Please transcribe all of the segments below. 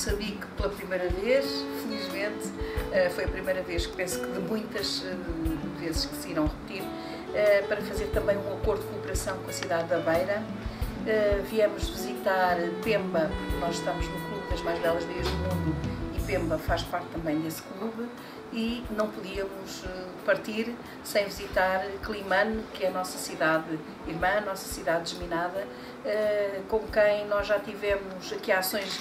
Moçambique pela primeira vez, felizmente. Foi a primeira vez, que penso que de muitas vezes que se irão repetir, para fazer também um acordo de cooperação com a cidade da Beira. Viemos visitar Pemba, porque nós estamos no Clube das Mais Belas Ilhas do Mundo e Pemba faz parte também desse clube, e não podíamos partir sem visitar Climane, que é a nossa cidade irmã, a nossa cidade desminada, com quem nós já tivemos aqui ações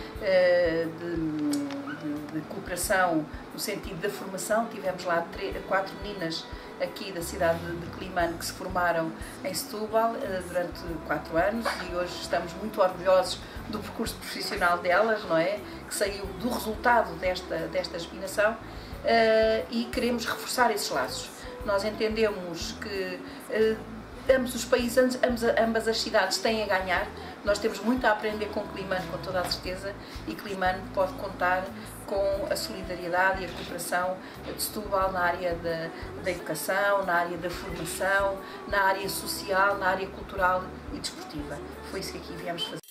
de cooperação no sentido da formação. Tivemos lá 4 meninas aqui da cidade de Climane que se formaram em Setúbal durante 4 anos, e hoje estamos muito orgulhosos do percurso profissional delas, não é? Que saiu do resultado desta germinação, e queremos reforçar esses laços. Nós entendemos que ambos os países, ambas as cidades têm a ganhar. Nós temos muito a aprender com Climane, com toda a certeza, e Climane pode contar com a solidariedade e a cooperação de Setúbal na área da educação, na área da formação, na área social, na área cultural e desportiva. Foi isso que aqui viemos fazer.